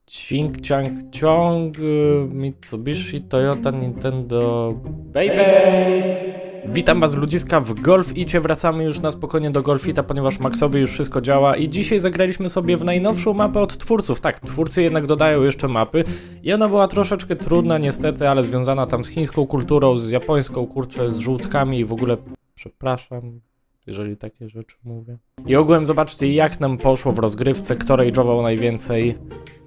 Cink, ciang, ciąg, Mitsubishi, Toyota, Nintendo, baby! Witam was ludziska w Golf-icie, wracamy już na spokojnie do Golf-ita, ponieważ Maxowi już wszystko działa i dzisiaj zagraliśmy sobie w najnowszą mapę od twórców. Tak, twórcy jednak dodają jeszcze mapy i ona była troszeczkę trudna niestety, ale związana tam z chińską kulturą, z japońską, kurczę, z żółtkami i w ogóle, przepraszam, jeżeli takie rzeczy mówię. I ogółem zobaczcie, jak nam poszło w rozgrywce, kto rage'ował najwięcej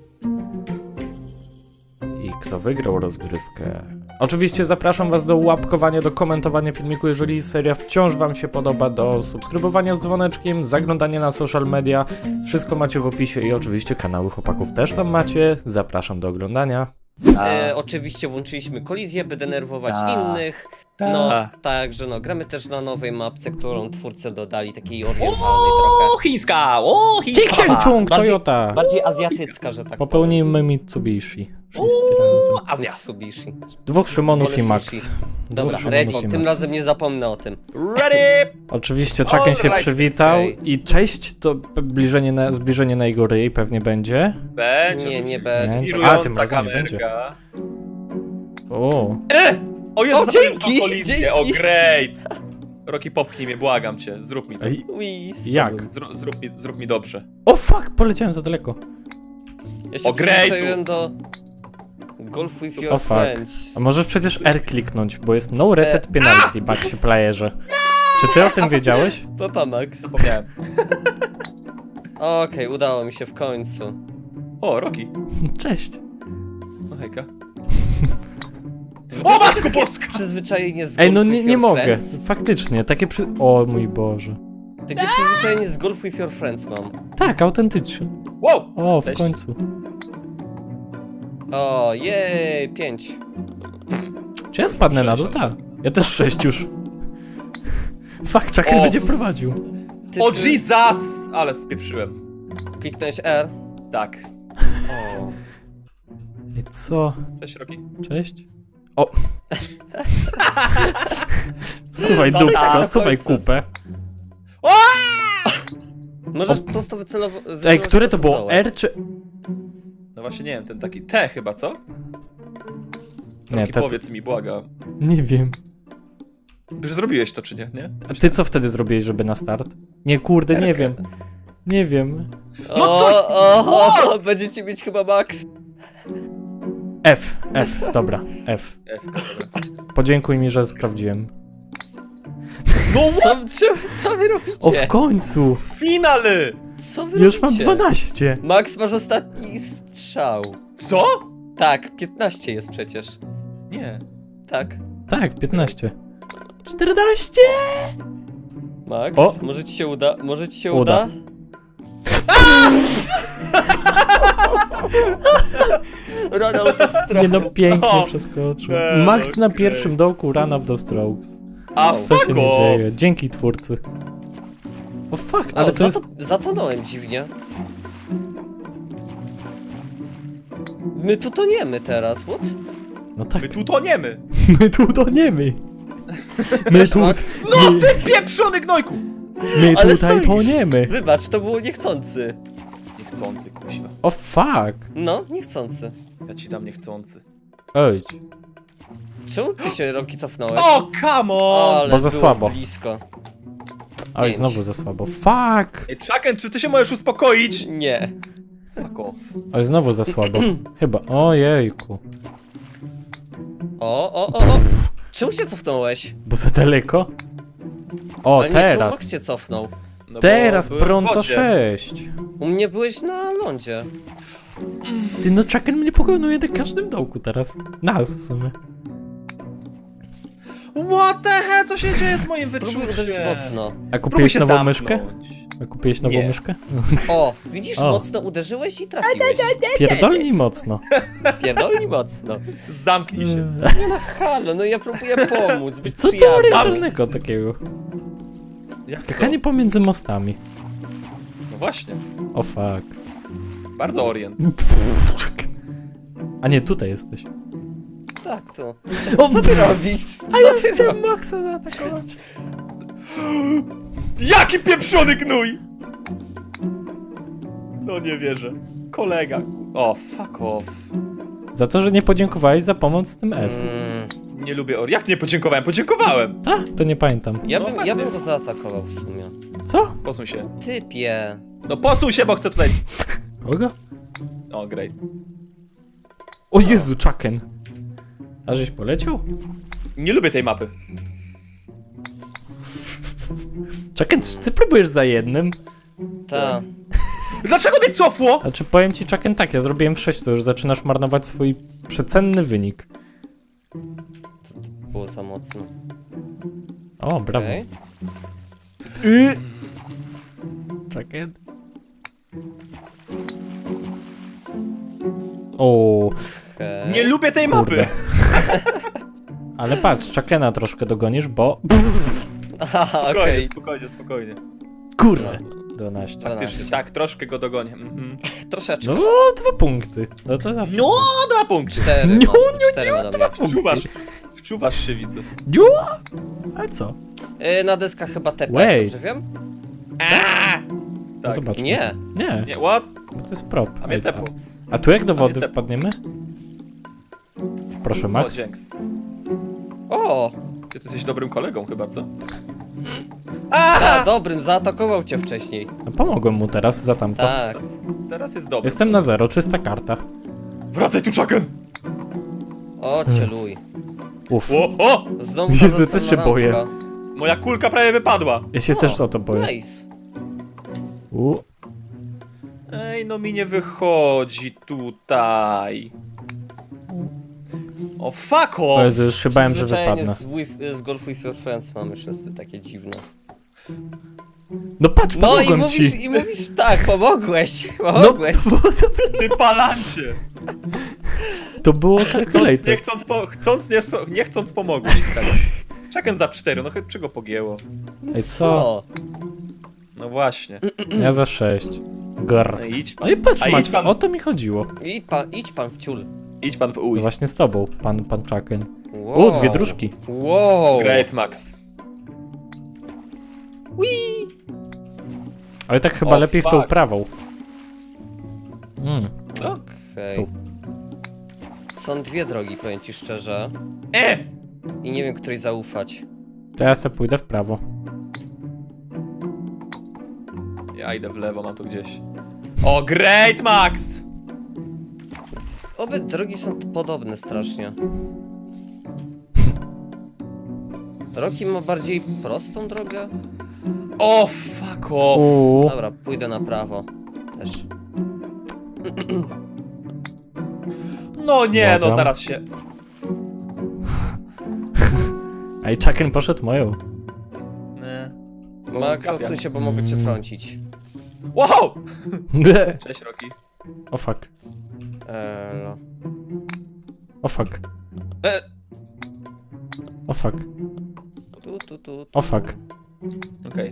i kto wygrał rozgrywkę. Oczywiście zapraszam was do łapkowania, do komentowania filmiku, jeżeli seria wciąż wam się podoba, do subskrybowania z dzwoneczkiem, zaglądania na social media. Wszystko macie w opisie i oczywiście kanały chłopaków też tam macie. Zapraszam do oglądania. Oczywiście włączyliśmy kolizję, by denerwować innych. No, także no, gramy też na nowej mapce, którą twórcy dodali, takiej orientalnej trochę. Chińska! Cink, Toyota! Bardziej azjatycka, że tak Popełnimy Mitsubishi. Wszyscy razem. Azja. Mitsubishi. Dwóch Szymonów i Max. Sushi. Dwóch Dobra, Szymonów ready, i tym Max. razem nie zapomnę o tym. Ready! Oczywiście Chucken się przywitał i cześć, to zbliżenie na jego ryj pewnie będzie. Będzie. Nie będzie. A, tym razem nie będzie. O. O Jezu, O, dzięki, kolizję. dzięki. O, great! Rocky, popchnij mnie, błagam cię, zrób mi to. Ej, Ui, jak? Zrób mi dobrze. O fuck, poleciałem za daleko. Ja się O, greatu. przyzwyczaiłem do Golf with your O fuck. friends. A możesz przecież R kliknąć, bo jest no reset penalty, Maxie playerze. Czy ty o tym wiedziałeś? Papa Max. Zapomniałem. Okej, udało mi się w końcu. O, Rocky. Cześć. No hejka. O, matko boska! Przyzwyczajenie z Ej, no Golf nie, with nie your mogę. friends. Faktycznie, takie O mój Boże. Takie przyzwyczajenie z Golf with your friends mam. Tak, autentycznie. Wow! O, w Cześć. końcu. O, jej, 5. Czy ja spadnę na dół? Tak. Ja też 6 już. Fuck, Chucken O. będzie prowadził. O, Jesus! Ale spieprzyłem. Kliknąłeś R. Tak. O. I co? Cześć, Rocky. Cześć? O! Suwaj dupsko, suwaj kupę. Możesz prosto wycelować. Ej, które to było? R czy... No właśnie, nie wiem, ten taki T chyba, co? Nie, Rocky, to... powiedz mi, błagam. Nie wiem. Już zrobiłeś to, czy nie? Nie? A ty co wtedy zrobiłeś, żeby na start? Nie, kurde, nie wiem. Nie wiem. No co? O, będziecie mieć chyba Max. F, dobra, F. Dobra. Podziękuj mi, że sprawdziłem. No Co wy robicie? O, w końcu! Finaly! Co wy Już mam robicie? 12. Max, masz ostatni strzał. Co? Tak, 15 jest przecież. Nie. Tak. Tak, 15. 14! Max, O! może ci się uda? Może ci się Uda. uda? Run out of strokes. Nie no, pięknie Co? przeskoczył. Nie, Max na okej. pierwszym dołku run of the strokes. A Co fuck się nie off! dzieje? Dzięki twórcy. O fuck, ale to jest... Zatonąłem dziwnie. My tu toniemy teraz, what? No tak, My tu toniemy! my tu toniemy. My tu... Max? No ty pieprzony gnojku! My Ale tutaj stoisz. toniemy. Wybacz, to było niechcący. Niechcący, kuźwa. O fuck. No, niechcący. Ja ci dam niechcący. Ej, Czemu ty się Rocky cofnąłeś? O, come on! Ale Bo za było słabo. blisko. oj, 5. znowu za słabo. Fuck. Ej, Chucken, czy ty się możesz uspokoić? Nie. Fuck off. Oj, znowu za słabo. Chyba. Ojejku. O. Czemu się cofnąłeś? Bo za daleko? O, Ale nie, czemu teraz. Max się cofnął? No bo Teraz byłem w pronto wodzie. 6. U mnie byłeś na lądzie. Ty no, Chucken mnie pokonuje na każdym dołku teraz. Nas w sumie. What the hell, co się dzieje z moim Spróbuj uderzyć wyczuciem? mocno. A Spróbuj kupiłeś się nową zamknąć. myszkę? A kupiłeś nową Nie. myszkę? O, widzisz, O. mocno uderzyłeś i trafiłeś. Pierdolnij mocno. Pierdolni mocno. Zamknij się. No halo, no ja próbuję pomóc, być Co to przyjazny. orientalnego takiego? Jak to? Skakanie pomiędzy mostami. No właśnie. O fuck. Bardzo orient. A nie, tutaj jesteś. Tak, tu. O, Co ty robisz? A ja chciałem Maxa zaatakować. Jaki pieprzony gnój! No nie wierzę. Kolega, kurwa. O, fuck off. Za to, że nie podziękowałeś za pomoc z tym F. Nie lubię Jak nie podziękowałem? Podziękowałem! A, to nie pamiętam. Ja bym go zaatakował w sumie. Co? Posuń się. Typie. No posuń się, bo chcę tutaj... Kogo? O, great. O Jezu, Chucken. A żeś poleciał? Nie lubię tej mapy. Chucken, czy ty próbujesz za jednym? Ta. Dlaczego mnie cofło? Znaczy powiem ci, Chucken, tak, ja zrobiłem 6, to już zaczynasz marnować swój przecenny wynik. Było za mocno. O, brawo. Okej. Chucken. O, Okej. Nie lubię tej mapy! kurde. Ale patrz, Chuckena troszkę dogonisz, bo... Aha, Spokojnie, okej. spokojnie, spokojnie. Kurde. 12. Faktycznie, tak, troszkę go dogonię. Troszeczkę. No, 2 punkty. No to zawsze. No, 2 punkty. 4 Nie, masz, 4 ma do mnie. Wczuwasz się, widzę. A co? Na deskach chyba tepa, Wait. dobrze wiem? No Tak. zobaczmy. Nie. Nie, Nie, what? bo to jest prop. A mnie tepło. A tu jak do wody tepło. wpadniemy? Proszę, O, Max. dzięki. O! Ty jesteś dobrym kolegą chyba, co? A, dobrym, zaatakował cię wcześniej. No, pomogłem mu teraz za tamto. Tak. Teraz jest dobry. Jestem na 0, czysta karta. Wracaj tu, Chucken! O, cieluj. Uff. O! Znowu Jezu, ta też się zastanawka. boję. Moja kulka prawie wypadła. Ja się też o to boję. Nice. Ej, no mi nie wychodzi tutaj. O, fuck O off! Jezu, już się bałem, że Przyzwyczajenie wypadnę. z Golf with Your Friends mamy wszyscy takie dziwne. No patrz, No pomogłem ci. i mówisz tak, pomogłeś. No, Pomogłeś. to było zapewne. Ty palancie! To było Nie calculator. nie chcąc pomogłeś. Tak. Chucken za 4, no chyba czego pogięło? Ej, co? No właśnie. Ja za 6. Grr. No idź No i patrz, A idź Max, pan- o to mi chodziło. Idź pan w ciul. Idź pan w No uj. właśnie z tobą, pan Chucken. Wow. O, 2 dróżki. Wow. Great, Max. Ale tak chyba O, lepiej w tą fuck. prawą. Co? Okej. Tu. Są 2 drogi, powiem ci szczerze. I nie wiem, której zaufać. To ja sobie pójdę w prawo. Ja idę w lewo, mam tu gdzieś. O, great, Max! Obie drogi są podobne strasznie. Rocky ma bardziej prostą drogę? O, fuck off! Dobra, pójdę na prawo. Też. No nie, no Błagam. zaraz się... Ej, Chucken poszedł moją. Nie. Max, zgapiam. odsuń się, bo mogę cię trącić. Wow! Cześć, Rocky. O fuck. No. O fuck. E, O fuck. Tu. O fuck. Okej.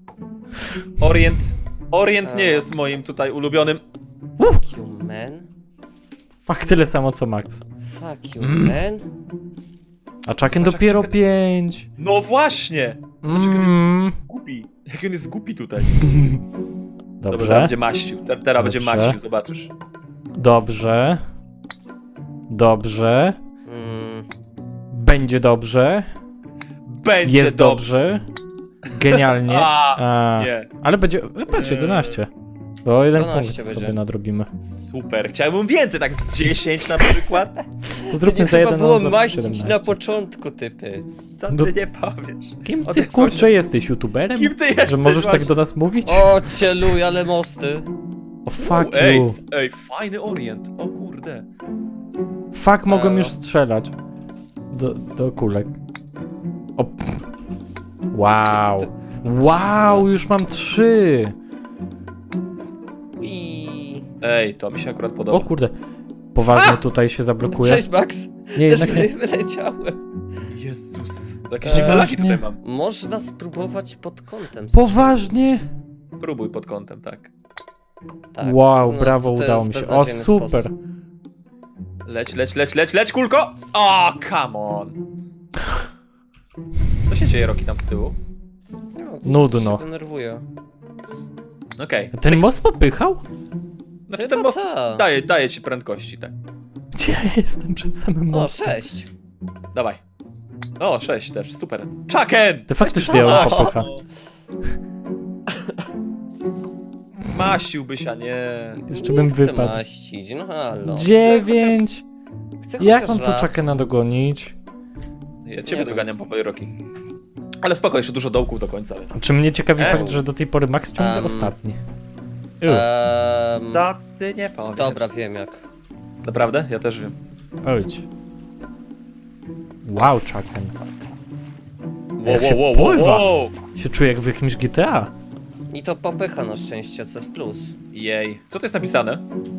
Orient nie jest moim tutaj ulubionym. Fuck you, man. Fuck, tyle samo co Max. Fuck you, man. A Chucken dopiero 5. No właśnie! Znaczy, jak on jest głupi. Jak on jest głupi tutaj. Dobra, teraz Dobrze. będzie maścił. Teraz będzie Dobrze. maścił, zobaczysz. Dobrze. Dobrze. Będzie dobrze. Będzie Jest dobrze. Genialnie. A, Nie. ale będzie. Patrz, 11. Bo 1 12 punkt będzie. sobie nadrobimy. Super. Chciałbym więcej, tak z 10 na przykład. To zróbmy Nie za trzeba 1 było za maścić 17. na początku, typy. Co No- ty nie powiesz? Kim O ty tym kurczę chodzi. jesteś? YouTuberem? Kim ty jesteś Że możesz tak właśnie? do nas mówić? O, cieluj, ale mosty. O fuck Ej, you. ej, fajny orient. O kurde. Fuck, mogłem Elo. już strzelać. Do kulek. O. Wow. Wow, już mam 3. Ej, to mi się akurat O podoba. kurde. Poważnie tutaj się zablokuje. Cześć, Max. Nie, Też jednak nie. wyleciałem. Jezus. Jakieś dziwne lagi tutaj mam. Można spróbować pod kątem. Poważnie? Próbuj pod kątem, tak. Tak. Wow, No, brawo, to jest udało mi się. O, beznadziejny super. sposób. Leć, kulko! O, come on! Co się dzieje, Rocky, tam z tyłu? Nudno. Się denerwuję. Okej. Ten most popychał? Znaczy Chyba ten most tak. daje ci prędkości, tak. Gdzie ja jestem przed samym O, mostem? 6. Dawaj. O, 6 też, super. Chucken! To faktycznie ją popycha. Zmaściłbyś, a nie... Jeszcze bym Chcę wypadł. maścić, no halo. 9. Chcę Jak chociaż mam tu raz. Chuckena dogonić? Ja ciebie Nie doganiam powoli, Roki. Ale spoko, jeszcze dużo dołków do końca, więc... Czy mnie ciekawi Eee. fakt, że do tej pory Max ciągle ostatni? To ty nie powiesz. Dobra, wiem jak. Naprawdę? Ja też wiem. Ojdź. Wow, Chucken. Wow, Jak się wow, wow, wow, pływa. wow. Się czuję jak w jakimś GTA. I to popycha na szczęście, co jest plus. Jej. Co to jest napisane?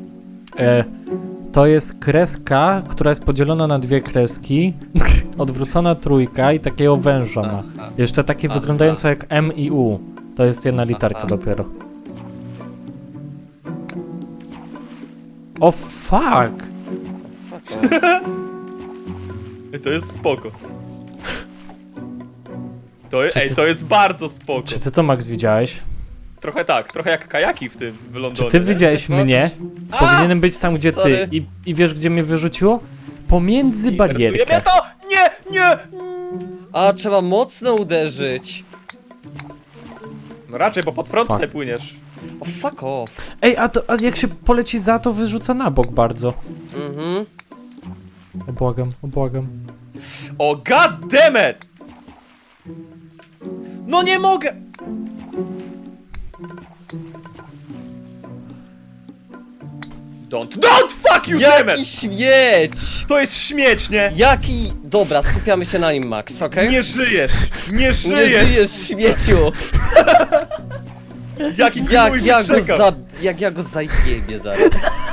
To jest kreska, która jest podzielona na dwie kreski, odwrócona trójka i takiego węża ma. Aha. Jeszcze takie Aha. wyglądające jak M i U. To jest jedna literka Aha. dopiero. O fuck! Fuck off. To jest spoko. To jest bardzo spoko. Czy ty to, Max, widziałeś? Trochę tak, trochę jak kajaki w tym, w Czy Londonie. ty nie? widziałeś Max? mnie? Powinienem być tam, gdzie Sorry. ty. I wiesz, gdzie mnie wyrzuciło? Pomiędzy I rysuje barierkę. mnie to! Nie! A, trzeba mocno uderzyć. No raczej, bo pod prąd Fuck. tutaj płyniesz. O, fuck off. Ej, a jak się poleci za, to wyrzuca na bok bardzo. Mhm. Obłagam, obłagam. O, god damn it! No nie mogę! Don't fuck you, damn Jaki it! śmieć! To jest śmieć, nie? Jaki... Dobra, skupiamy się na nim, Max, okej? Nie żyjesz! Nie Nie żyjesz! żyjesz, śmieciu! Jaki gnój wyczeka. Jak ja go zajebię zaraz.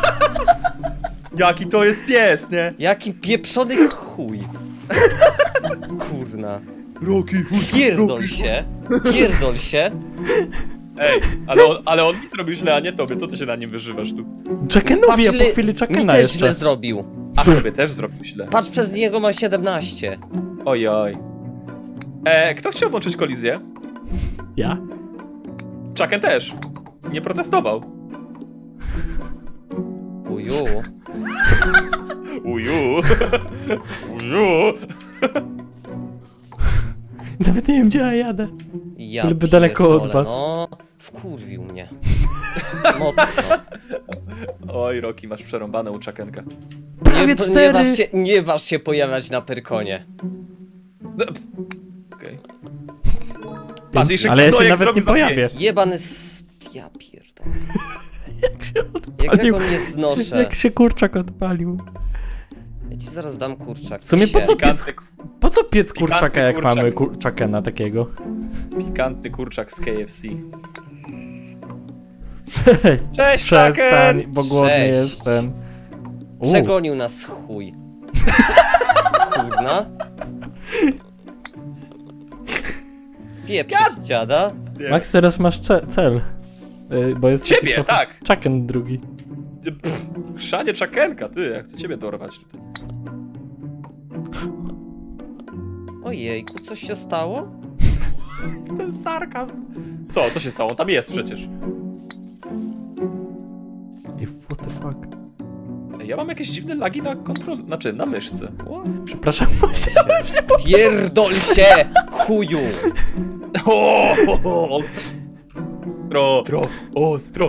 Jaki to jest pies, nie? Jaki pieprzony chuj. Kurna. Roki, Pierdol się. Pierdol się. Ej, ale on mi zrobił źle, a nie tobie. Co ty się na nim wyżywasz tu? Chuckenowi, a Patrz, po chwili Mi Chuckena też jeszcze. źle zrobił. A tobie też zrobił źle. Patrz, przez niego ma 17. Ojoj. Kto chciał włączyć kolizję? Ja? Chucken też. Nie protestował. Uju. Uju. Uju. Nawet nie wiem, gdzie ja jadę. Ja Byleby daleko od pierdolę, was. No, wkurwił mnie. Mocno. Oj, Roki, masz przerąbane u Chuckenka. Prawie 4! Nie waż się pojawiać na Pyrkonie. Okej. Patrz, jeszcze Ale ja się gnojek nawet zrobił nie za pojawię. Jebany Ja pierdolę. Jak się Jak ja odpalił. go nie znoszę. Jak się kurczak odpalił. Ja ci zaraz dam kurczak. W sumie po co Psie. piec, po co piec Pikantny kurczaka, jak kurczak. mamy Chuckena takiego? Pikantny kurczak z KFC. Cześć, Przestań, Chucken! bo głodny Cześć. jestem. Przegonił nas chuj. Kurna. Pieprzyć dziada. Nie. Max, teraz masz cel. Bo jest taki Ciebie, trochę tak. Chucken drugi. Pff, chrzanie Chuckenka, ty, ja chcę ciebie dorwać tutaj. Ojejku, coś się stało? Ten sarkazm. Co się stało? On tam jest przecież. Ej, what the fuck? Ej, ja mam jakieś dziwne lagi na kontrol... Znaczy, na myszce. What? Przepraszam, musiałem się po... Pierdol się, chuju! Ostro, ostro.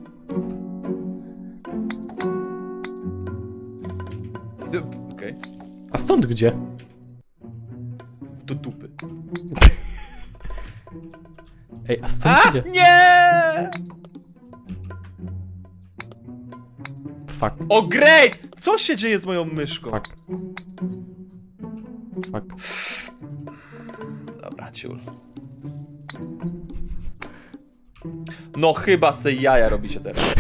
Okej. A stąd gdzie? Do dupy. Ej, a stąd A! gdzie? Nie! Fuck, O, great! Co się dzieje z moją myszką? fuck. Fuck. Dobra, ciul. No chyba se jaja robicie teraz.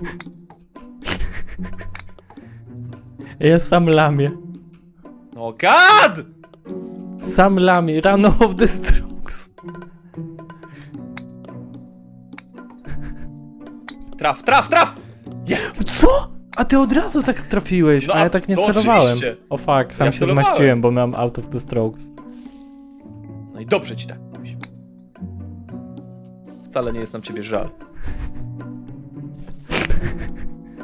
Ja sam lamię. No god! Sam lamię. Run of the Strokes. Traf! Jest! Co? A ty od razu tak trafiłeś, No, a ja tak nie no celowałem. oczywiście. O fuck, sam Ja się celowałem. zmaściłem, bo miałem out of the strokes. No i dobrze ci tak. Kuźwa. Wcale nie jest nam ciebie żal.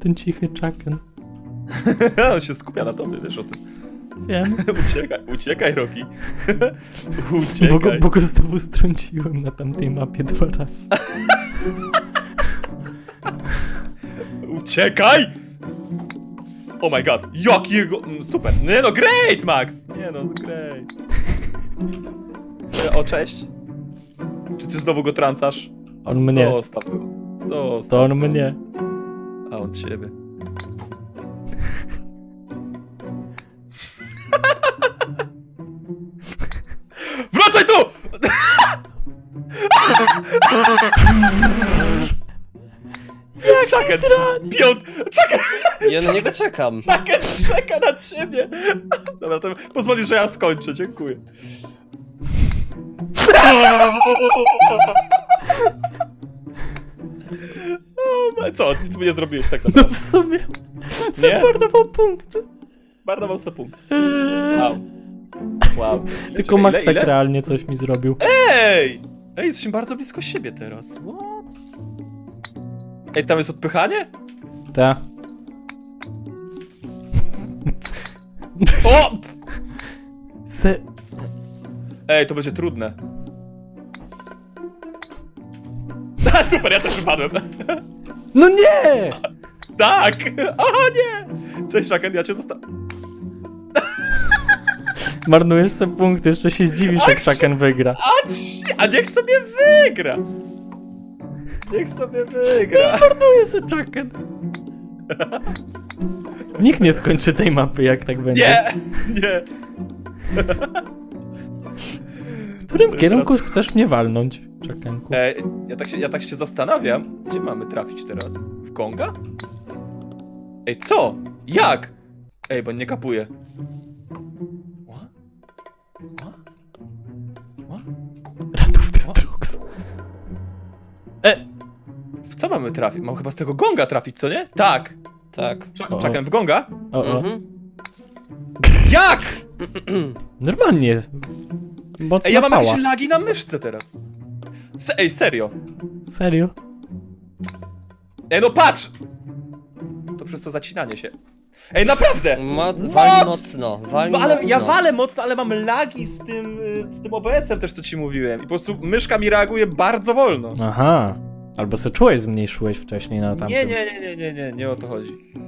ten cichy Chucken. On się skupia na tobie, wiesz o tym. Wiem. Uciekaj, Rocky. Bo go znowu strąciłem na tamtej mapie 2 razy. Uciekaj! Oh my god, jakiego... Super, nie no, great, Max! Nie no, great. O, cześć. Czy ty znowu go trącasz? On mnie. Zostaw go. Zostaw. To on mnie. A on ciebie. Wracaj tu! Chucken! Chucken! Ja na niego czekam. Chucken czeka na ciebie! Dobra, to pozwolisz, że ja skończę, dziękuję. Co? Nic mu nie zrobiłeś tak naprawdę. No w sumie. Zmarnował punkty. Marnował sobie punkt. Wow. Wow. Tylko Max tak realnie coś mi zrobił. Ej! Ej, jesteśmy bardzo blisko siebie teraz. What? Ej, tam jest odpychanie? Ta. O! Se... Ej, to będzie trudne. A, super, ja też wypadłem. No nie! Tak! O nie! Cześć, Chucken, ja cię zostawiam. Marnujesz sobie punkty, jeszcze się zdziwisz, jak Chucken wygra. A niech sobie wygra! Niech sobie wygra! Marnuje sobie Chucken. Nikt nie skończy tej mapy, jak tak będzie. Nie! Nie! W którym kierunku chcesz mnie walnąć, Chuckenku? Ej, ja tak się zastanawiam, gdzie mamy trafić teraz? W Konga? Ej, co? Jak? Ej, bo nie kapuję. What? What? What? Ratów Destrux. W co mamy trafić? Mam chyba z tego gonga trafić, co nie? Tak. Tak. Chucken w gonga? O. Jak? Normalnie. Mocna Ej, ja mam pała. jakieś lagi na myszce teraz. Ej, serio. Serio? Ej, no patrz! To przez to zacinanie się. Ej, naprawdę! Wali mocno, wali No, ale mocno. ja walę mocno, ale mam lagi z tym OBS-em też, co ci mówiłem. I po prostu myszka mi reaguje bardzo wolno. Aha. Albo se czułeś zmniejszyłeś wcześniej na tamtym. Nie o to chodzi.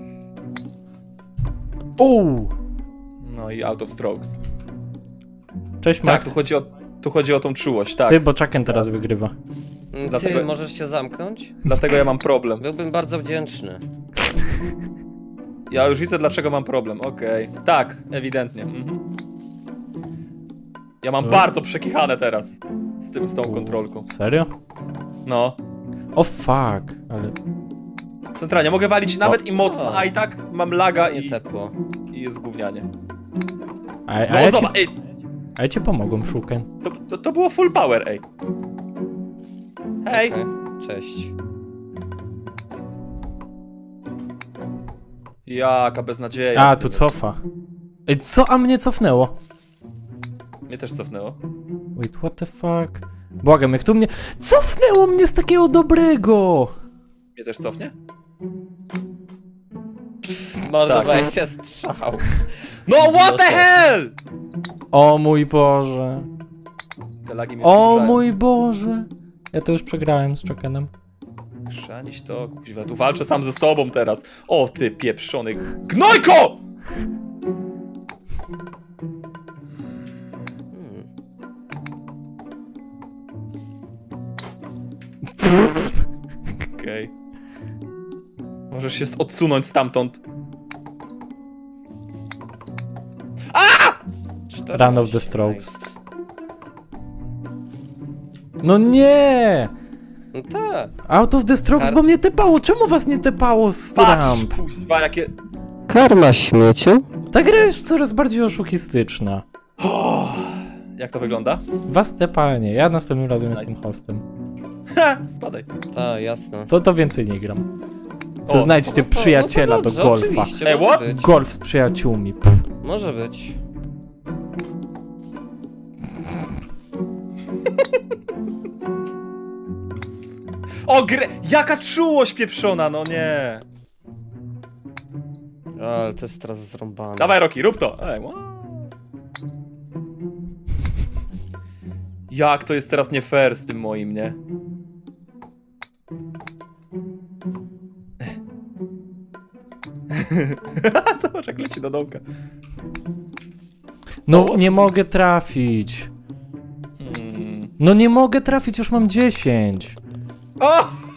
Uuu. No i out of strokes. Cześć Tak, Max. tu chodzi o tą czułość, tak. Ty, bo Chucken teraz wygrywa. Ty Dlatego- możesz się zamknąć? Dlatego ja mam problem. Byłbym bardzo wdzięczny. Ja już widzę, dlaczego mam problem, okej. Tak, ewidentnie. Ja mam bardzo przekichane teraz z tą kontrolką. Serio? No. O fuck, ale... Centralnie, mogę walić nawet i mocno, O. a i tak mam laga Nie tepło. i jest gównianie. A No ja zobacz, ci, ej, a ja ci pomogłem, Chucken. to było full power, ej. Hej. Okej, cześć. Jaka beznadzieja. A, z tu tym cofa. Ej, co? A mnie cofnęło? jest. Mnie też cofnęło. Wait, what the fuck? Błagam, jak tu mnie... Cofnęło mnie z takiego dobrego! Mnie też cofnie? Zmarnowałeś się strzał. No what the hell! O mój Boże. Te lagi mnie O wkurzają. mój Boże. Ja to już przegrałem z Chuckenem. Chrzanić to, kuźwa, tu walczę sam ze sobą teraz. O ty pieprzony gnojko! Okej. Możesz się odsunąć stamtąd. Run of the Strokes. No nie! No tak. Out of the Strokes, bo mnie tepało. Czemu was nie tepało z Patrz, ramp? kuźwa, jakie... Karma śmieciu. Ta gra jest coraz bardziej oszukistyczna. Jak to wygląda? Was tepanie, ja następnym razem Nice. jestem hostem. Ha, spadaj. Tak, jasne. To więcej nie gram. O, Co znajdźcie przyjaciela no to do dobrze, golfa. Oczywiście, Ej, może what? być. Golf z przyjaciółmi. Może być. O, jaka czułość pieprzona, no nie. Ale to jest teraz zrąbane. Dawaj, Roki, rób to! Ej, jak to jest teraz nie fair z tym moim, nie? Zobacz, jak leci do dołka. No, nie mogę trafić. No nie mogę trafić, już mam 10. O!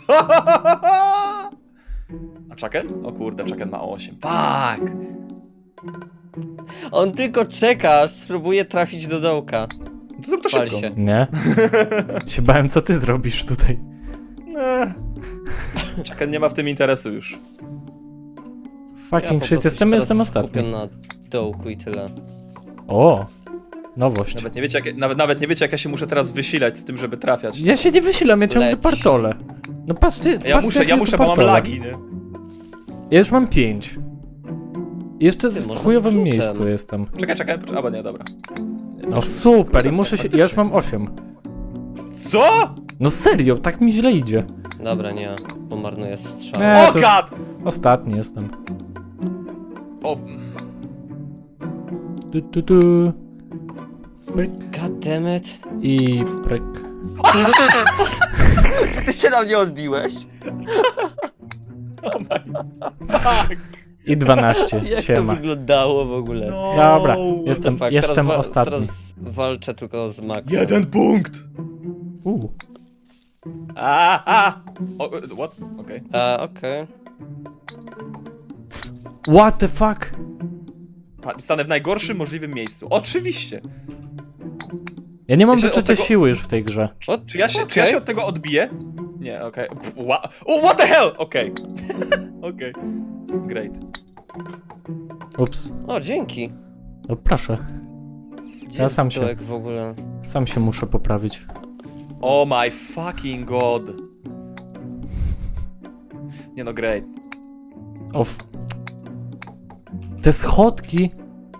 A Chucken? O kurde, Chucken ma 8. Fuck! On tylko czeka, aż spróbuje trafić do dołka. No to zrób to Pal szybko. się. Nie? Się bałem, co ty zrobisz tutaj. Chucken nie ma w tym interesu już. Fucking po shit, prostu się jestem teraz ostatni. skupię na dołku i tyle. O! Nowość. Nawet nie wiecie, nawet nie wiecie, jak ja się muszę teraz wysilać z tym, żeby trafiać. Ja się nie wysilam, ja ciągle Leć. partole. No patrzcie, Ja patrzcie, muszę, jak ja to muszę, bo mam partole. lagi, nie? Ja już mam 5. Jeszcze Ty, w może chujowym skrótem. miejscu jestem. Czekaj, albo nie, dobra. No super, i muszę się... Ja już mam 8. Co? No serio, tak mi źle idzie. Dobra, nie, bo marnuję strzał. Nie. O to- god! Ostatni jestem. O, Tu. Pryk God damn it. i pryk. Ty się na mnie odbiłeś? oh my fuck. I 12, Jak to siema. wyglądało w ogóle? No. Dobra, What jestem, the fuck, jestem teraz ostatni. Teraz walczę tylko z Maxem. 1 punkt! O, what? Okej. Okej. What the fuck? Patrz, stanę w najgorszym możliwym miejscu. Oczywiście! Ja nie mam Jeszcze od wyczucia tego- siły już w tej grze. What? Czy ja się Okej. od tego odbiję? Nie, okej. O, what the hell? Okej. Okej. Great. Ups. O, dzięki. No proszę, Gdzie Ja jest sam się- dołek w ogóle? sam się muszę poprawić. Oh my fucking god. Nie no, great. Te schodki.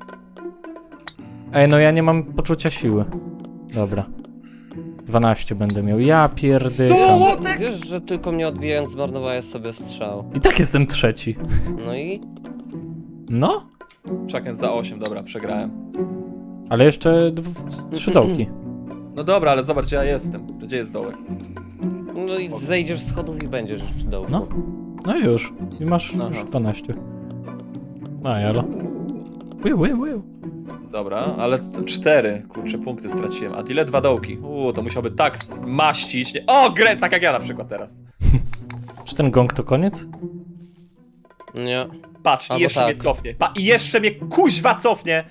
Ej, no ja nie mam poczucia siły. Dobra. 12 będę miał. Ja pierdykam. No! tak? Wiesz, że tylko mnie odbijając zmarnowałeś sobie strzał. I tak jestem trzeci. No i... No? Chucken za 8, dobra, przegrałem. Ale jeszcze 3 dołki. No dobra, ale zobacz, gdzie ja jestem. Gdzie jest dołek? No i zejdziesz z schodów i będziesz przy dołku. No. No już. I masz Aha. już 12. No jalo. Wiu. Dobra, ale 4, kurczę, punkty straciłem. A ile 2 dołki? To musiałby tak maścić. Nie? O, great, tak jak ja na przykład teraz. Czy ten gong to koniec? Nie. Patrz, i Albo jeszcze tak. mnie cofnie. I jeszcze mnie kuźwa cofnie.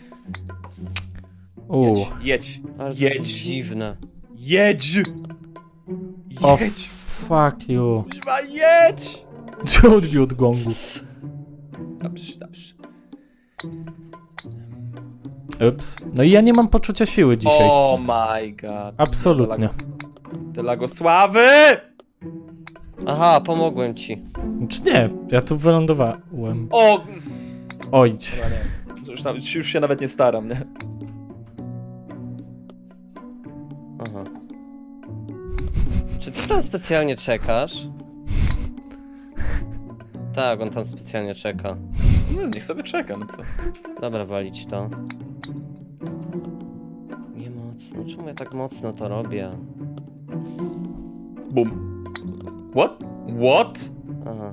Jedź. Ale to jest Jedź. dziwne. Jedź. O Jedź. fuck you. Kuźwa, jedź. Czy odbił od gongu? Dobrze. Ups. No i ja nie mam poczucia siły dzisiaj. Oh my god. Absolutnie. Te lagosławy! Aha, pomogłem ci. Czy nie? Ja tu wylądowałem. O! Ojdź. Chyba nie. Już się nawet nie staram, nie? Aha. Czy ty tam specjalnie czekasz? Tak, on tam specjalnie czeka. No, niech sobie czeka, no co? Dobra, walić to. Nie mocno. Czemu ja tak mocno to robię? Bum. What? Aha.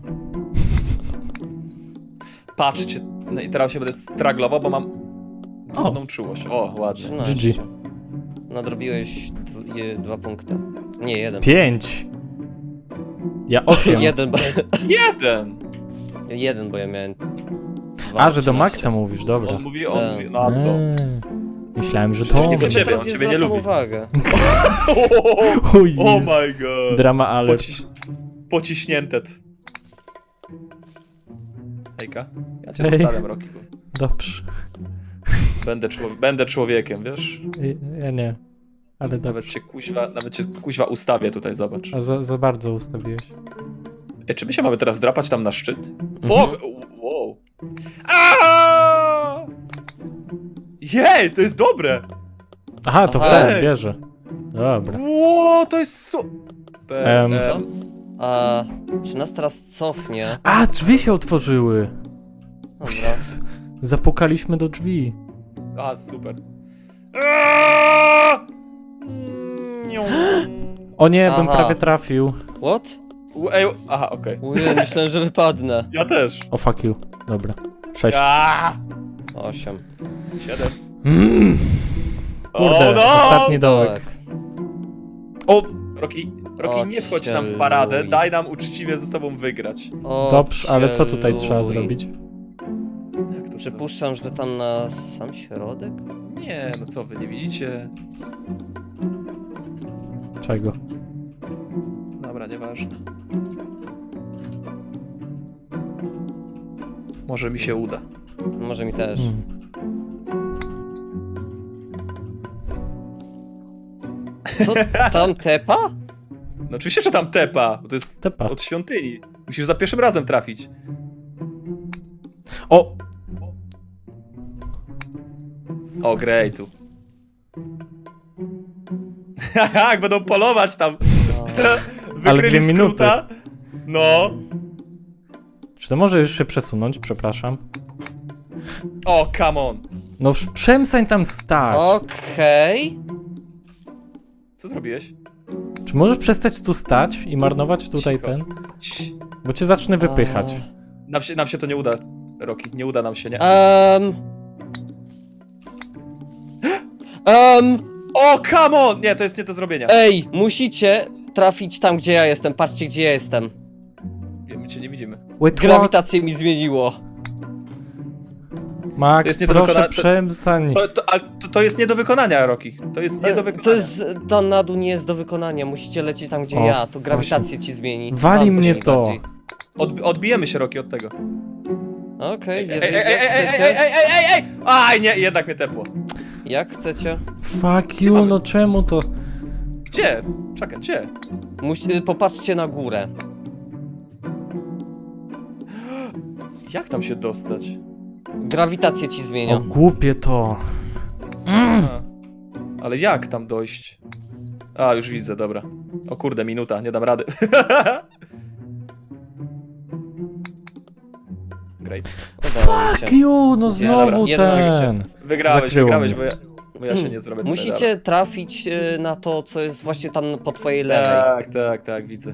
Patrzcie. No i teraz się będę straglował, bo mam trudną czułość. O, ładnie. 13. GG. Nadrobiłeś 2 punkty. Nie, 1. 5. Ja 8. 1, bo... 1! 1, bo ja miałem... 2, A, że do 13. Maxa mówisz, dobra. On mówi, Tak. no a co? Myślałem, że to... Przecież nie Ja do ciebie, teraz on nie ciebie nie zwracam lubi. uwagę. O Oh Jezu. my god. Drama alert. Pociśnięte. Hejka. Ja cię Hej. zostawiam, Roki, bo Dobrze. będę człowiekiem, wiesz? Ja nie. Ale Nawet dobrze. cię kuźwa ustawię tutaj, zobacz. A za bardzo ustawiłeś. Czy my się mamy teraz wdrapać tam na szczyt? Mhm. O! Wow. Aaaa! Jej, to jest dobre! Aha, to Aha. ten bierze. Dobra. Ło, to jest super! Co? A czy nas teraz cofnie? A, drzwi się otworzyły. Dobra. Zapukaliśmy do drzwi. A, super. O nie, bym Aha. prawie trafił. What? Ej, aha, okej. Ujej, myślałem, że wypadnę. Ja też. O fuck you. Dobra. 6. 8. 7. Kurde, O, no! ostatni dołek. Tak. O! Rocky, nie wchodź nam w paradę, daj nam uczciwie ze sobą wygrać. Dobrze, ale co tutaj trzeba zrobić? Jak to Przypuszczam, że tam na sam środek? Nie, no co wy, nie widzicie? Czego? Dobra, nieważne. Może mi się uda. Może mi też. Co tam tepa? No oczywiście, że tam tepa, bo to jest Tepa. od świątyni. Musisz za pierwszym razem trafić. O! O, greatu. Jak będą polować tam. Ale Wykryli 2 minuty. skróta. No. Czy to może już się przesunąć? Przepraszam. O, come on. No przestań tam stać. Okej. Co zrobiłeś? Czy możesz przestać tu stać i marnować tutaj Cicho. ten? Bo cię zacznę wypychać. Nam się to nie uda, Rocky. Nie uda nam się, nie? O, come on! Nie, to jest nie do zrobienia. Ej, musicie trafić tam, gdzie ja jestem. Patrzcie, gdzie ja jestem. My cię nie widzimy. Wait, Grawitację mi zmieniło. Max, To jest nie do proszę wykona- przestań. To jest nie do wykonania, Rocky. To jest nie do wykonania. To jest, ta na dół nie jest do wykonania. Musicie lecieć tam, gdzie O, ja. To grawitację ci zmieni. Wali Tam mnie zmieni to. bardziej. Odbijemy się, Rocky, od tego. Okej, Ej, jeżeli ej, ej, ej, ej, chcecie. ej! Aj, nie, jednak mnie tepło. Jak chcecie. Fuck you, mamy? no czemu to? Gdzie? Czekaj, gdzie? Popatrzcie na górę. Jak tam się dostać? Grawitację ci O zmienia. głupie to. A, ale jak tam dojść? A, już widzę, dobra. O kurde, minuta, nie dam rady. Great. Udało mi się. Fuck you, no znowu Dobra, 11. ten. Wygrałeś, Zakryło mnie. bo ja się nie zrobię tutaj Musicie trafić na to, co jest właśnie tam po twojej lewej. Tak, widzę.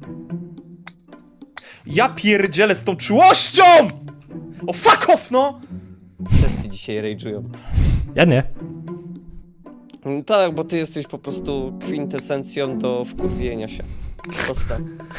Ja pierdzielę z tą czułością! O fuck off, no! Wszyscy dzisiaj rage'ują. Ja nie. Tak, bo ty jesteś po prostu kwintesencją do wkurwienia się. Proste.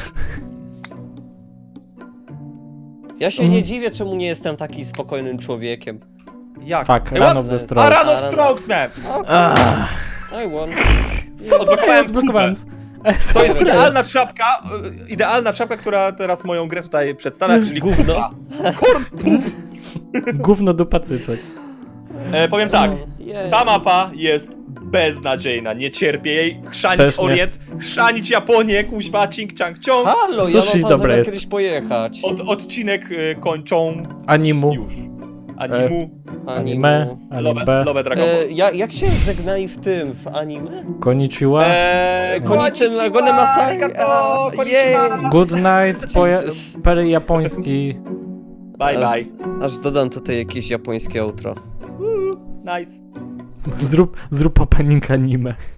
Ja się nie dziwię, czemu nie jestem taki spokojnym człowiekiem. Jak? Fuck, Ej, run what? of the A, strokes. run of strokes, man! I won. Odblokowałem. To jest idealna czapka, która teraz moją grę tutaj przedstawia, czyli gówno. Korn, Gówno dupa cycek. powiem tak, Jej. ta mapa jest beznadziejna, nie cierpię jej, chrzanić Też nie. Orient, chrzanić Japonię, kuźwa, cing chang ciong. Halo, ja Sushi mam tam dobre zamiar jest. kiedyś pojechać. Odcinek kończą Animu. już. Animu, Anime. Anime. Love Dragon Ball. Jak się żegnali w anime? Konnichiwa. Koniczym Lagone Masai. Arigato, konnichiwa. Good night. Jesus. Pery japoński. Bye bye. Aż dodam tutaj jakieś japońskie outro. Nice. Zrób opening anime.